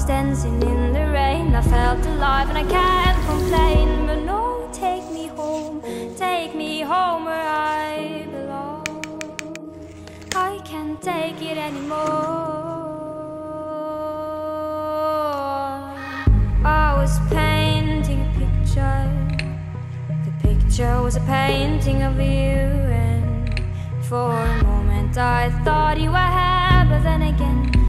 was dancing in the rain. I felt alive and I can't complain. But no, take me home where I belong. I can't take it anymore. I was painting a picture. The picture was a painting of you, and for a moment I thought you were here, but then again